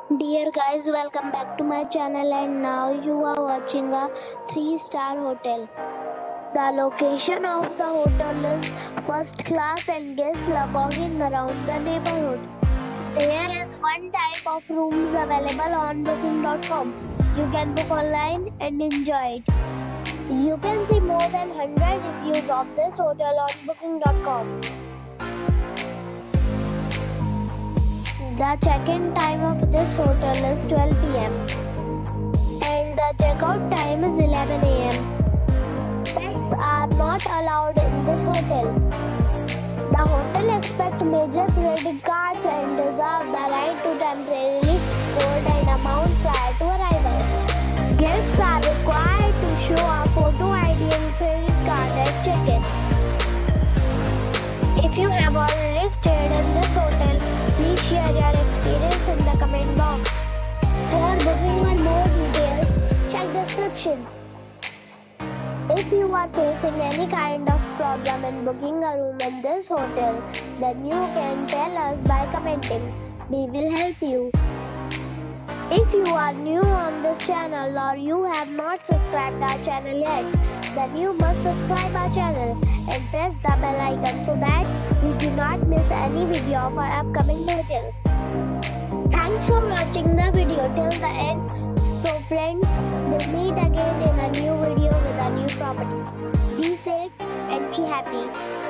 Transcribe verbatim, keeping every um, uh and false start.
Dear guys, welcome back to my channel, and now you are watching a three star hotel. The location of the hotel is first class and guests love walking around the neighborhood. There is one type of rooms available on booking dot com. You can book online and enjoy it. You can see more than one hundred reviews of this hotel on booking dot com. The check-in time of this hotel is twelve p m and the check-out time is eleven a m Pets are not allowed in this hotel. The hotel accepts major credit cards and reserves the right to temporarily hold an amount prior to arrival. Guests are required to show a photo I D and credit card at check-in. If you have already stayed in this hotel, please share your experience in the comment box. For booking or more details, check description. If you are facing any kind of problem in booking a room in this hotel, then you can tell us by commenting. We will help you. If you are new on this channel or you have not subscribed our channel yet, then you must subscribe our channel and press the bell icon so that you do not miss any video of our upcoming hotel. Thanks for watching the video till the end. So friends, we'll meet again in a new video with a new property. Be safe and be happy.